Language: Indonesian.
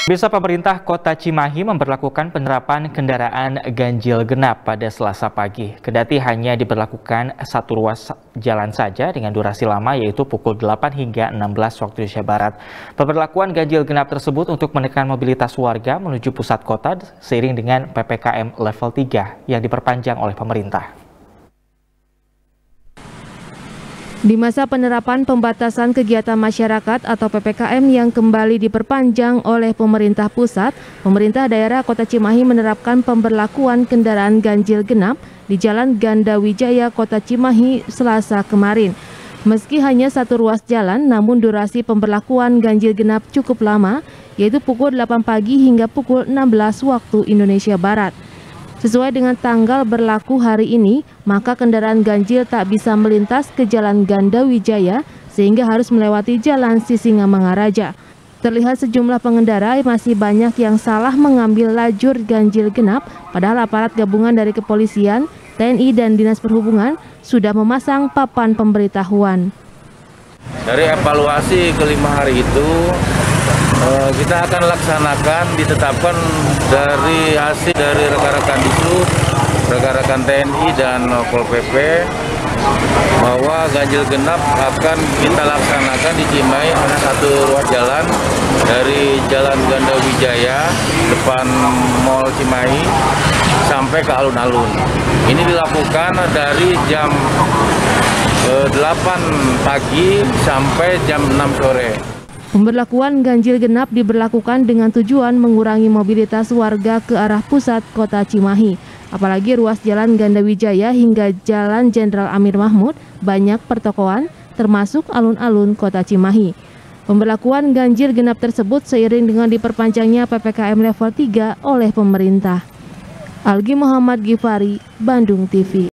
Bisa pemerintah Kota Cimahi memberlakukan penerapan kendaraan ganjil genap pada Selasa pagi. Kendati hanya diberlakukan satu ruas jalan saja dengan durasi lama yaitu pukul 8 hingga 16 waktu Indonesia Barat. Pemberlakuan ganjil genap tersebut untuk menekan mobilitas warga menuju pusat kota seiring dengan PPKM level 3 yang diperpanjang oleh pemerintah. Di masa penerapan pembatasan kegiatan masyarakat atau PPKM yang kembali diperpanjang oleh pemerintah pusat, pemerintah daerah Kota Cimahi menerapkan pemberlakuan kendaraan ganjil genap di Jalan Gandawijaya Kota Cimahi Selasa kemarin. Meski hanya satu ruas jalan, namun durasi pemberlakuan ganjil genap cukup lama, yaitu pukul 8 pagi hingga pukul 16 waktu Indonesia Barat. Sesuai dengan tanggal berlaku hari ini, maka kendaraan ganjil tak bisa melintas ke Jalan Gandawijaya sehingga harus melewati Jalan Sisingamangaraja. Terlihat sejumlah pengendara masih banyak yang salah mengambil lajur ganjil genap, padahal aparat gabungan dari kepolisian, TNI, dan Dinas Perhubungan sudah memasang papan pemberitahuan. Dari evaluasi kelima hari itu, kita akan laksanakan, ditetapkan dari hasil dari rekan-rekan Disub, rekan-rekan TNI dan Pol PP bahwa ganjil genap akan kita laksanakan di Cimahi hanya satu ruas jalan dari Jalan Gandawijaya depan Mall Cimahi sampai ke alun-alun. Ini dilakukan dari jam 8 pagi sampai jam 6 sore. Pemberlakuan ganjil genap diberlakukan dengan tujuan mengurangi mobilitas warga ke arah pusat Kota Cimahi. Apalagi ruas Jalan Gandawijaya hingga Jalan Jenderal Amir Mahmud banyak pertokoan, termasuk alun-alun Kota Cimahi. Pemberlakuan ganjil genap tersebut seiring dengan diperpanjangnya PPKM level 3 oleh pemerintah. Algi Muhammad Gifari, Bandung TV.